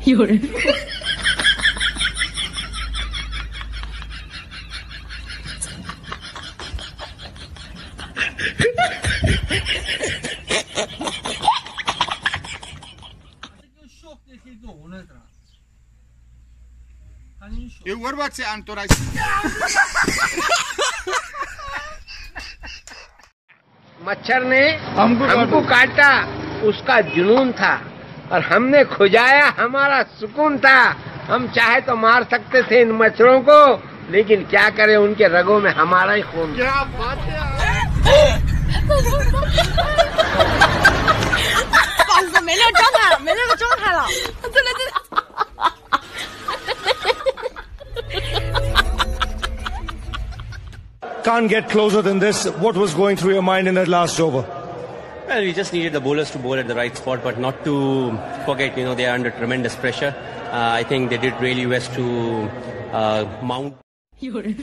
有人。 एक वर्बात से अंतराय मच्छर ने हमको काटा, उसका जुनून था और हमने खुजाया, हमारा सुकून था। हम चाहे तो मार सकते थे इन मच्छरों को, लेकिन क्या करें, उनके रगों में हमारा ही खून। क्या बात है। 没那个状态了，没那个状态了，真的。 Can't get closer than this. What was going through your mind in that last over? Well, we just needed the bowlers to bowl at the right spot, but not to forget, they are under tremendous pressure. I think they did really best to mount. 有人。